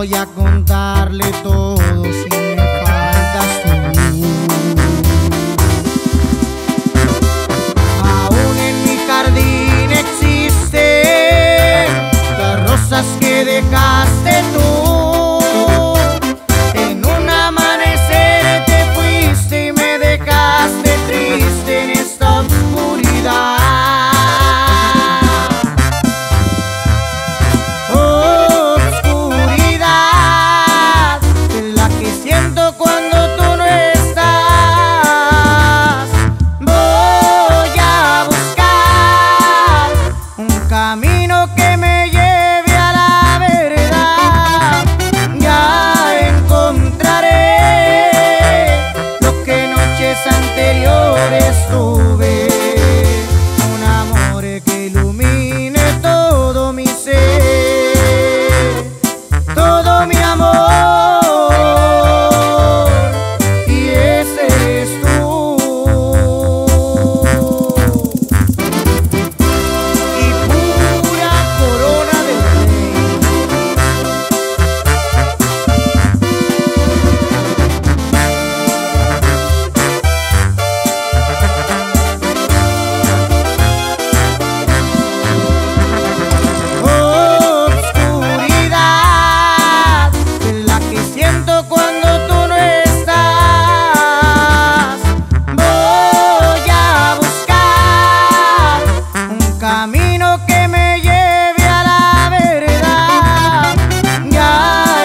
voy a contarle todo si me faltas tú. Aún en mi jardín existen las rosas que dejaste tú. En un amanecer te fuiste y me dejaste triste en esta oscuridad. Camino que me lleve a la verdad, ya encontraré lo que noches anteriores tuve. Un amor que ilumine todo mi ser, todo mi amor, y ese eres tú. Camino que me lleve a la verdad, ya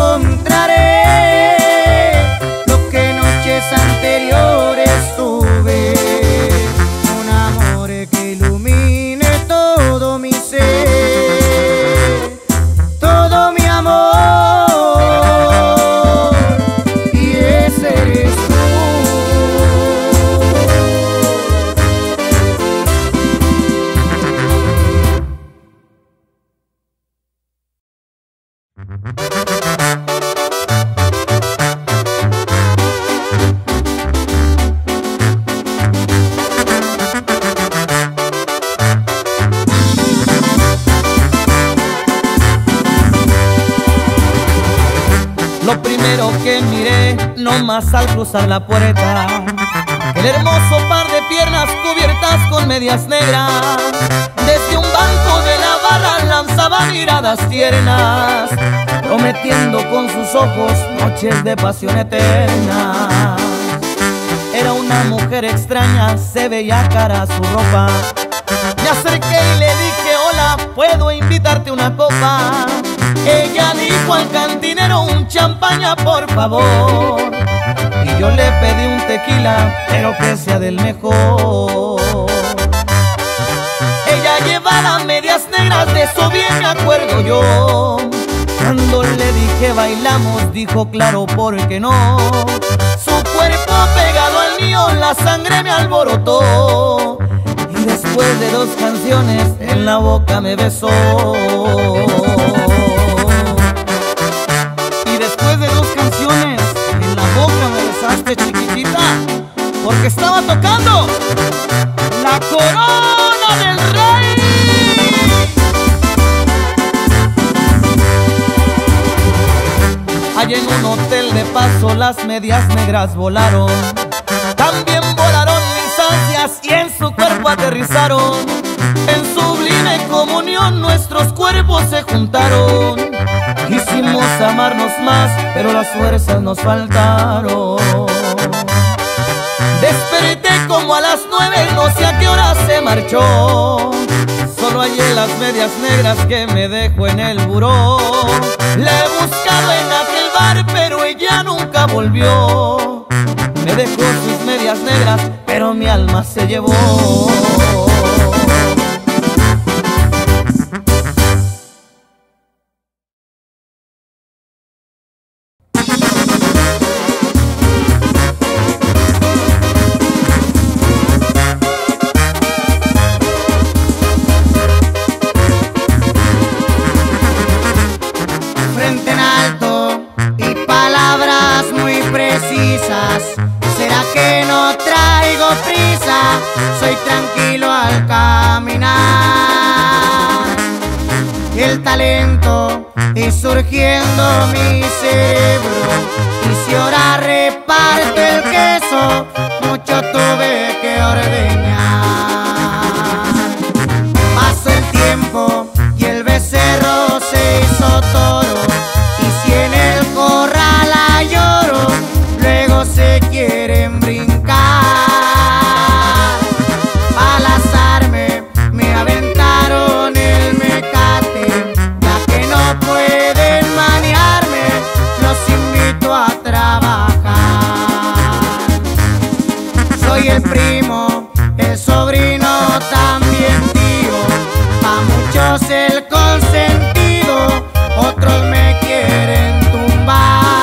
encontraré lo que noches anteriores tuve. Un amor que ilumine todo mi ser, todo mi amor, y ese eres tú. Lo primero que miré, nomás al cruzar la puerta, el hermoso par de piernas cubiertas con medias negras. Desde un banco de la barra lanzaba miradas tiernas, prometiendo con sus ojos noches de pasión eterna. Era una mujer extraña, se veía cara su ropa. Me acerqué y le dije: hola, ¿puedo invitarte una copa? Ella dijo al cantinero: un champaña por favor. Y yo le pedí un tequila, pero que sea del mejor. Ella llevaba medias negras, de eso bien me acuerdo yo. Cuando le dije bailamos, dijo claro, ¿por qué no? Su cuerpo pegado al mío, la sangre me alborotó. Y después de 2 canciones en la boca me besó. Y después de 2 canciones en la boca me besaste, chiquitita, porque estaba tocando La Corona del Rey. Allá en un hotel de paso las medias negras volaron. También volaron mis ansias y en su cuerpo aterrizaron. En sublime comunión nuestros cuerpos se juntaron. Quisimos amarnos más, pero las fuerzas nos faltaron. Desperté como a las 9, no sé a qué hora se marchó. Solo hallé las medias negras que me dejó en el buró. La he buscado en aquel bar, pero ella nunca volvió. Me dejó sus medias negras, pero mi alma se llevó. Frente en alto y palabras muy precisas. ¿Será que no traigo prisa? Soy tranquilo al caminar. El talento y surgiendo mi cerebro. Y si ahora reparto el queso, mucho tuve que ordeñar. Pasó el tiempo y el becerro se hizo toro, y si en el corral hay oro, luego se quieren brincar. Al azarme me aventaron el mecate, ya que no pueden maniarme, los invito a trabajar. Soy el primo, el sobrino, también tío, pa' muchos el consentido, otros me quieren tumbar.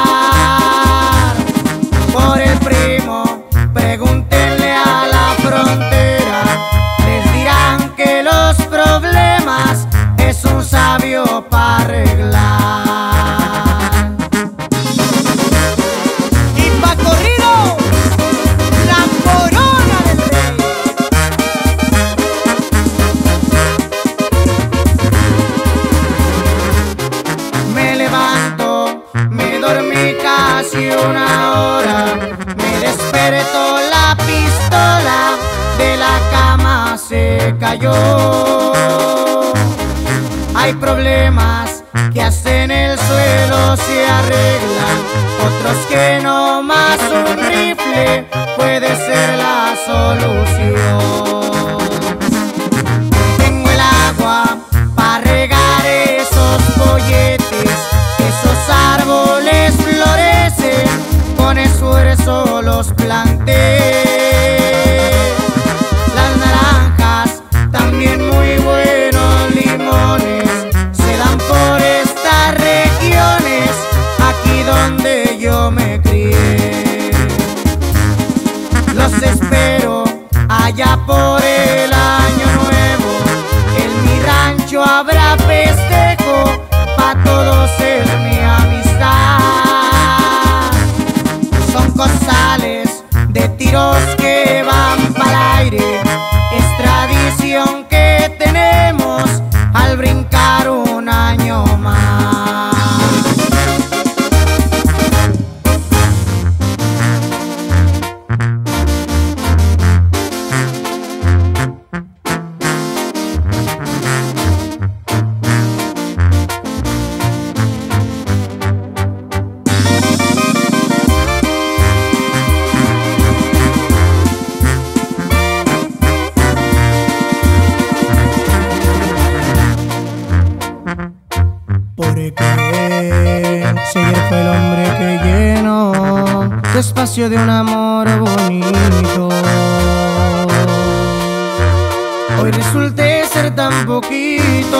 Por el primo, pregúntenle a la frontera, les dirán que los problemas es un sabio para arreglar. Y pa' corrido, la corona del rey. Me levanto, me dormí casi una hora, me despertó la pistola, de la cama se cayó. Hay problemas que hasta en el suelo se arreglan, otros que no más un rifle puede ser la solución. Tengo el agua para regar esos polletes, esos árboles florecen, con esfuerzo los planté. Las naranjas, también muy buenos limones, se dan por estas regiones, aquí donde yo me crié. Los espero allá por el año nuevo, en mi rancho habrá festejo, pa' todos es mi amistad. Son costales de tiros que van pa'l aire, es tradición que tenemos al brincar un año más. Porque si ayer fue el hombre que llenó tu espacio de un amor bonito, hoy resulté ser tan poquito.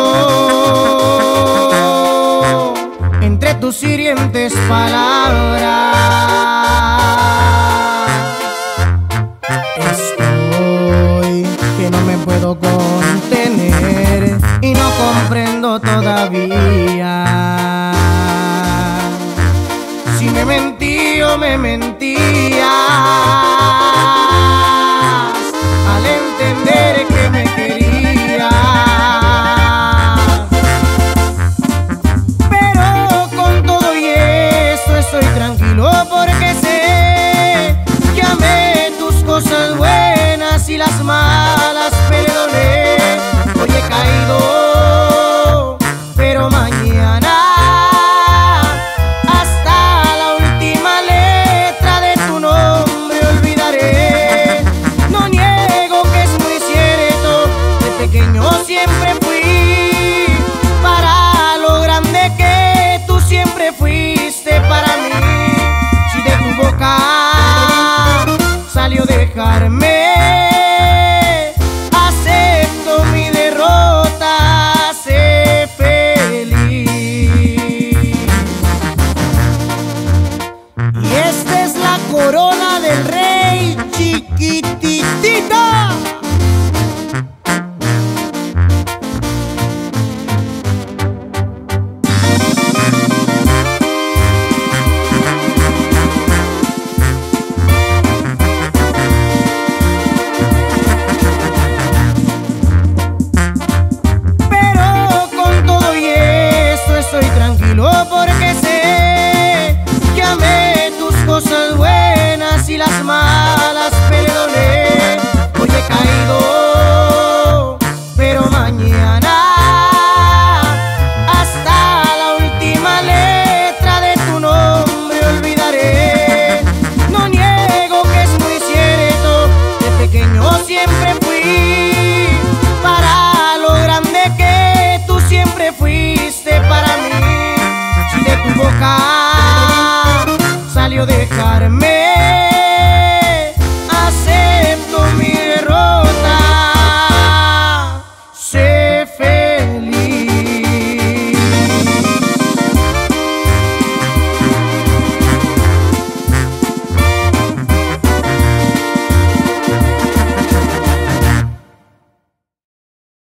Entre tus hirientes palabras estoy que no me puedo contener y no comprendo todavía si me mentí o me mentías al entender que me querías. Pero con todo y eso estoy tranquilo porque sé que amé tus cosas buenas y las malas perdoné. Hoy he caído, pero mañana hasta la última letra de tu nombre olvidaré. boca salió de Carmen.